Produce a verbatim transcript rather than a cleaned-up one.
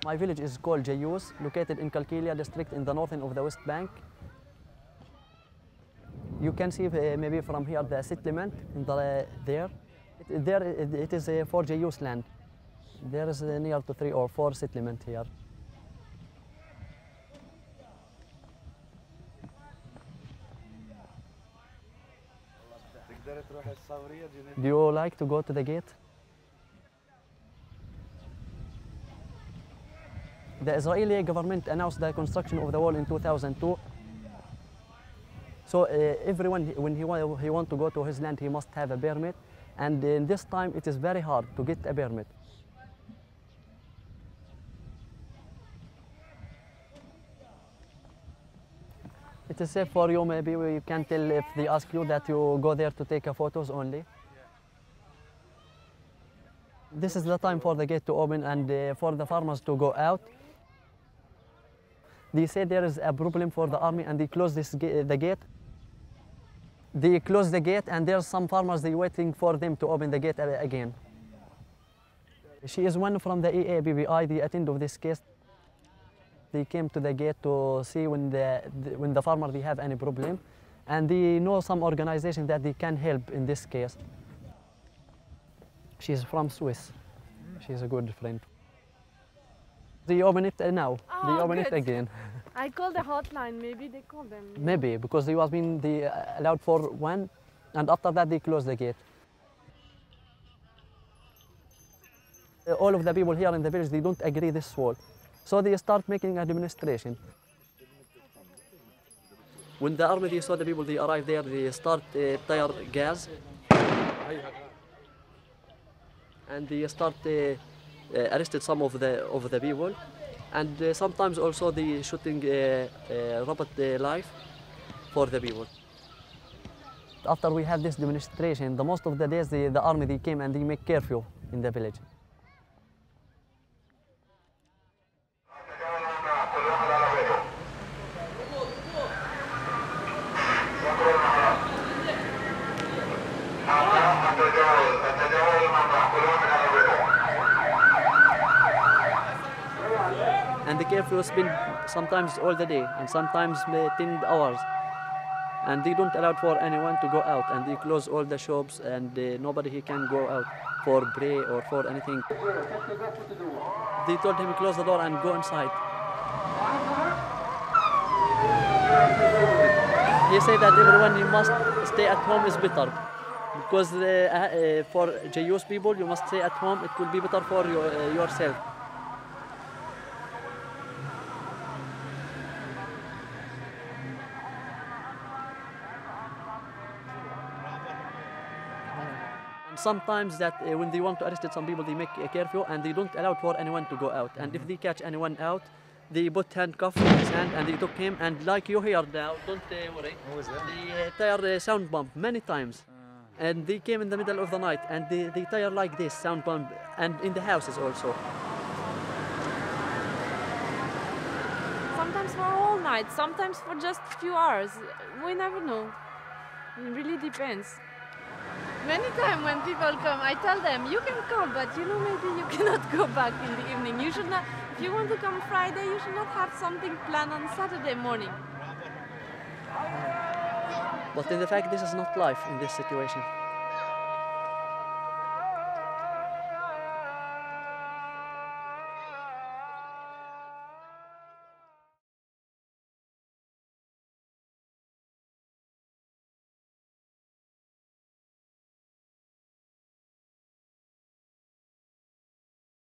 My village is called Jayyous, located in Kalkilia district in the northern of the West Bank. You can see uh, maybe from here the settlement in the, uh, there. It, there it, it is uh, for Jayyous land. There is uh, near to three or four settlement here. Do you like to go to the gate? The Israeli government announced the construction of the wall in two thousand two. So uh, everyone, when he, wa he want to go to his land, he must have a permit. And in this time, it is very hard to get a permit. It is safe for you, maybe you can tell if they ask you that you go there to take a photos only. This is the time for the gate to open and uh, for the farmers to go out. They say there is a problem for the army and they close this ga the gate. They close the gate and there's some farmers, they waiting for them to open the gate again. She is one from the E A B B I, the attend of this case. They came to the gate to see when the, the, when the farmer they have any problem, and they know some organization that they can help in this case. She's from Swiss. She's a good friend. They open it now. Oh, they open good. it again. I called the hotline, maybe they call them. Maybe, because they was being they allowed for one, and after that they close the gate. Uh, all of the people here in the village, they don't agree this wall. So they start making a demonstration. When the army they saw the people, they arrive there, they start uh, tear gas. And they start uh, uh, arrested some of the of the people. And uh, sometimes also they shooting uh, uh, robot uh, life for the people. After we have this demonstration, the most of the days the, the army they came and they make curfew in the village. And the curfew has been sometimes all the day and sometimes ten hours. And they don't allow for anyone to go out, and they close all the shops, and uh, nobody he can go out for pray or for anything. They told him to close the door and go inside. He said that everyone you must stay at home is better, because uh, uh, for Jayyous people you must stay at home. It will be better for your, uh, yourself. Sometimes that uh, when they want to arrest some people, they make a curfew and they don't allow for anyone to go out. And if they catch anyone out, they put handcuff in his hand and they took him. And like you hear now, don't uh, worry. What was that? They uh, tire uh, sound bomb many times. Uh. And they came in the middle of the night and they, they tire like this, sound bomb, and in the houses also. Sometimes for a whole night, sometimes for just a few hours. We never know. It really depends. Many times when people come, I tell them, you can come, but you know, maybe you cannot go back in the evening. You should not, if you want to come Friday, you should not have something planned on Saturday morning. But in the fact, this is not life in this situation.